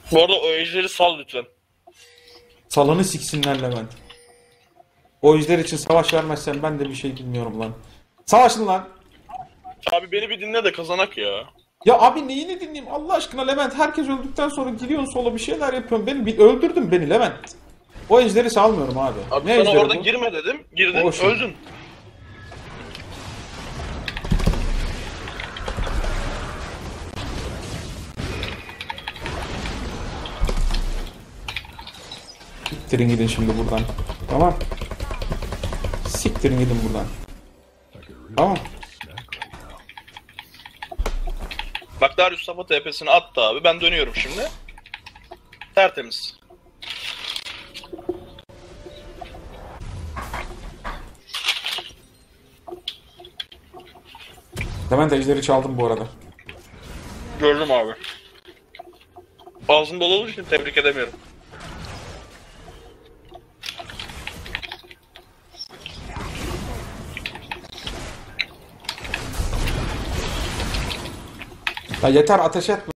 Bu arada o ejderi sal lütfen. Salanı siksinler Levent. O yüzler için savaş vermezsen ben de bir şey bilmiyorum lan. Savaşın lan. Abi beni bir dinle de kazanak ya. Ya abi neyini dinleyeyim Allah aşkına Levent. Herkes öldükten sonra giriyorsun sola bir şeyler yapıyorsun. Öldürdün beni Levent. O ejderi salmıyorum abi. Abi Ne sana ejderi orada bu? girme dedim. Girdin Boş ver. öldün. Siktirin gidin şimdi buradan. Tamam. Siktirin gidin buradan. Tamam. Bak Darius Safa TP'sini attı abi. Ben dönüyorum şimdi. Tertemiz. Levent ejderi çaldım bu arada. Gördüm abi. Ağzım dolu olduğu için tebrik edemiyorum. Ya yeter ateş etme.